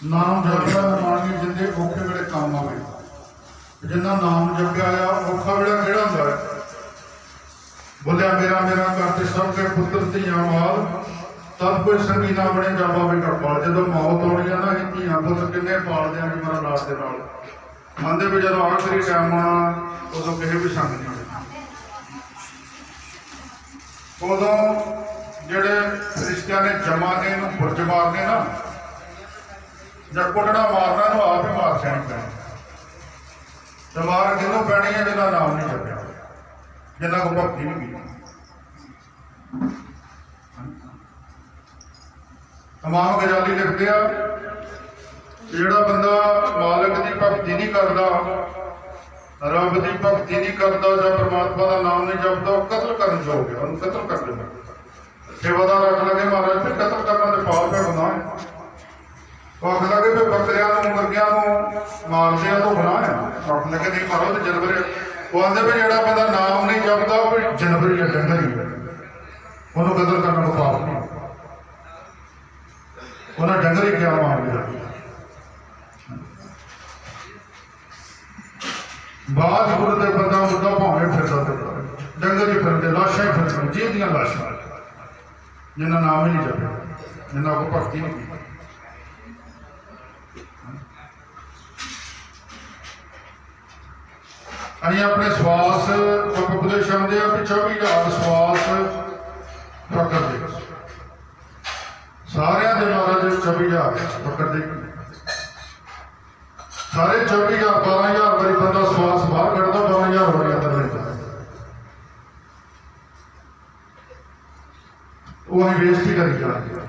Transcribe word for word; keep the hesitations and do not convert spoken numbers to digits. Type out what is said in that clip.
नाम जपदा मानी जिंदे औखे वेले काम आवे। जिन्ना नाम जपया आ औखा वेला किहड़ा हुंदा है? बोलिया मेरा मेरा करते सब के पुत्र धियां वाल तब कोई संगी ना बने जा पावे कपाल। जदों मौत आउणी है ना ये धियां पुत्र किन्ने पाल देंगे मेरा लाश दे नाल मंदे भी जदों आखिरी टाइम आना उदों किसी भी संग नहीं उदों जिहड़े फरिश्तियां ने जमाने नूं बुरज मारने ना जां कुटड़ा मारना नूं आप ही मार सैण पैणी ते मार किहनूं पैणी है जिन्हां नाम नहीं जपिया जिन्हां कोल भगती नहीं की। इमाम गजाली लिखते हैं जिहड़ा बंदा मालिक की भगती नहीं करता रब की भगती नहीं करता जां परमात्मा का नाम नहीं जपता कतल करन जो हो गया उन्होंने कतल कर देना। सेवादार आख लगे महाराज फिर कतल करना तो पाप है गुनाह है। वो आख लगे फिर बकरियां मुर्गियां मारते हैं तो गुनाह है। आख लगे नहीं मारो तो जानवर वो आते भी जो बंदा नाम नहीं जपता भी जानवर या डंगर ही है उन्होंने कतल करना तो पाप नहीं उन्हें डंगर ही क्या मार दिया। बाज गुरते बंदा मुद्दा भावे फिरता डंगर ही फिरते लाशा ही फिरते जी दियां लाशा जिन्हें नाम ही नहीं जपे जिन्हें को भगती नहीं की। अं अपने श्वास उपदेश आते हैं भी चौबी हजार श्वास पकड़ते सारे महाराज चौबी हजार पकड़ते सारे चौबी हजार बारह हजार बारी बंदा श्वास बाहर कढ़ता बारह हजार हो गया अंदर लेता वो अं बेइज्जती करी जा